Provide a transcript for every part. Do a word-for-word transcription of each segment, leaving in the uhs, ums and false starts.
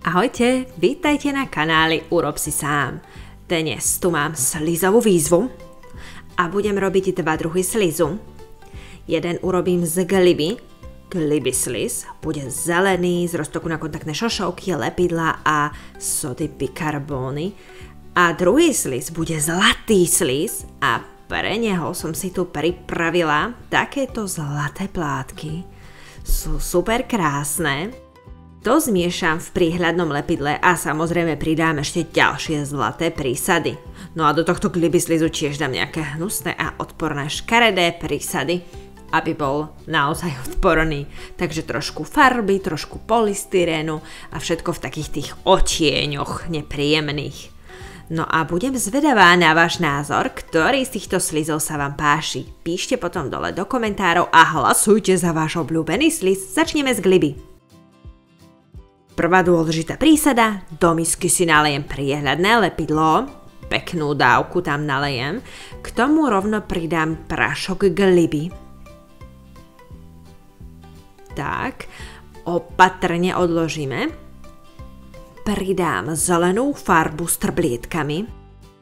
Ahojte, vítajte na kanáli Urob si sám. Dnes tu mám slizovú výzvu a budem robiť dva druhy slizu. Jeden urobím z gliby, gliby sliz, bude zelený z roztoku na kontaktné šošovky, lepidla a sody bikarbóny. A druhý sliz bude zlatý sliz a pre neho som si tu pripravila takéto zlaté plátky. Sú super krásne. To zmiešam v priehľadnom lepidle a samozrejme pridám ešte ďalšie zlaté prísady. No a do tohto gliby slizu tiež dám nejaké hnusné a odporné škaredé prísady, aby bol naozaj odporný. Takže trošku farby, trošku polystyrénu a všetko v takých tých otieňoch nepríjemných. No a budem zvedavá na váš názor, ktorý z týchto slizov sa vám páši. Píšte potom dole do komentárov a hlasujte za váš obľúbený sliz. Začneme z gliby. Prvá dôležitá prísada, do misky si nalejem priehľadné lepidlo, peknú dávku tam nalejem, k tomu rovno pridám prášok gliby. Tak, opatrne odložíme. Pridám zelenú farbu s trblietkami.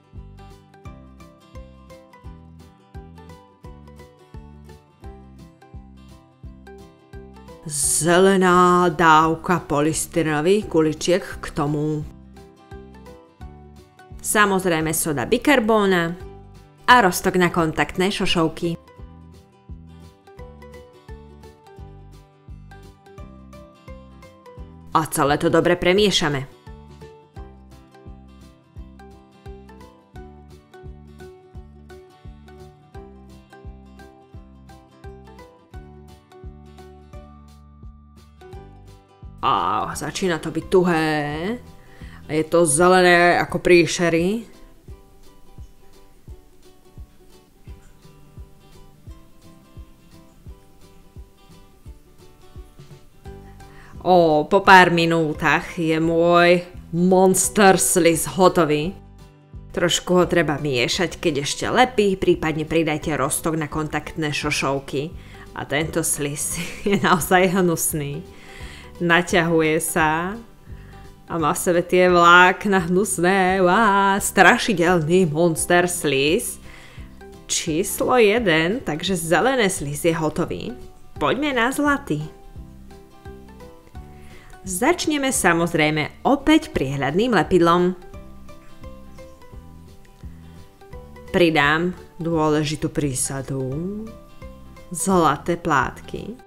Zelená dávka polystyrenových kuličiek k tomu. Samozrejme soda bikarbóna a roztok na kontaktné šošovky. A celé to dobre premiešame. A začína to byť tuhé. A je to zelené ako príšery. O, po pár minútach je môj monster sliz hotový. Trošku ho treba miešať, keď ešte lepí, prípadne pridajte roztok na kontaktné šošovky. A tento sliz je naozaj hnusný. Naťahuje sa a má v sebe tie vlákna hnusné. Wow, strašidelný monster sliz. Číslo jeden, takže zelené sliz je hotový. Poďme na zlatý. Začneme samozrejme opäť priehľadným lepidlom. Pridám dôležitú prísadu. Zlaté plátky.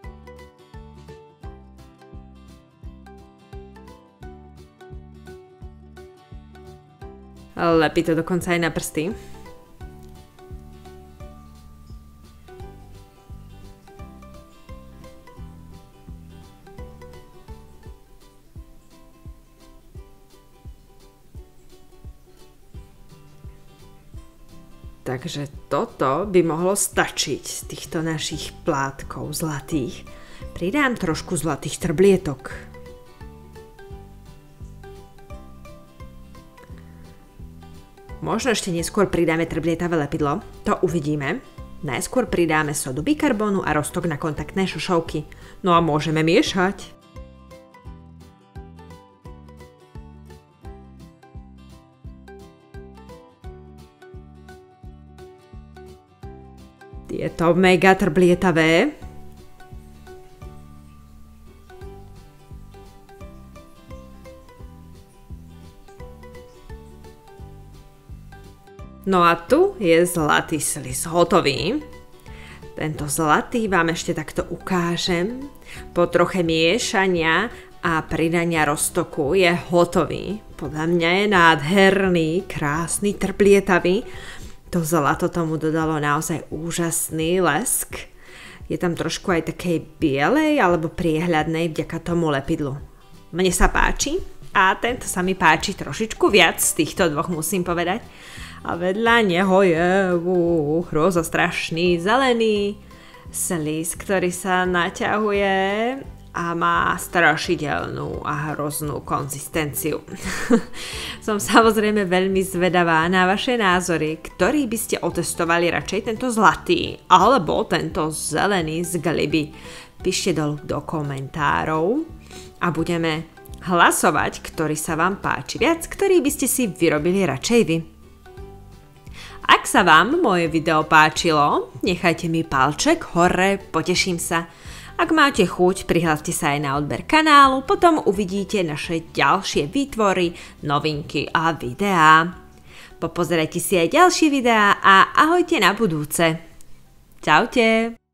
Lepí to dokonca aj na prsty. Takže toto by mohlo stačiť z týchto našich plátkov zlatých. Pridám trošku zlatých trblietok. Možno ešte neskôr pridáme trblietavé lepidlo, to uvidíme. Najskôr pridáme sodu bikarbónu a roztok na kontaktné šošovky. No a môžeme miešať. Je to mega trblietavé. No a tu je zlatý sliz hotový. Tento zlatý vám ešte takto ukážem. Po troche miešania a pridania roztoku je hotový. Podľa mňa je nádherný, krásny, trblietavý. To zlato tomu dodalo naozaj úžasný lesk. Je tam trošku aj takej bielej alebo priehľadnej vďaka tomu lepidlu. Mne sa páči a tento sa mi páči trošičku viac z týchto dvoch, musím povedať. A vedľa neho je uh, hrozostrašný zelený sliz, ktorý sa naťahuje a má strašidelnú a hroznú konzistenciu. Som samozrejme veľmi zvedavá na vaše názory, ktorý by ste otestovali radšej tento zlatý alebo tento zelený z gliby. Píšte dolu do komentárov a budeme hlasovať, ktorý sa vám páči viac, ktorý by ste si vyrobili radšej vy. Ak sa vám moje video páčilo, nechajte mi palček hore, poteším sa. Ak máte chuť, prihláste sa aj na odber kanálu, potom uvidíte naše ďalšie výtvory, novinky a videá. Popozerajte si aj ďalšie videá a ahojte na budúce. Čaute.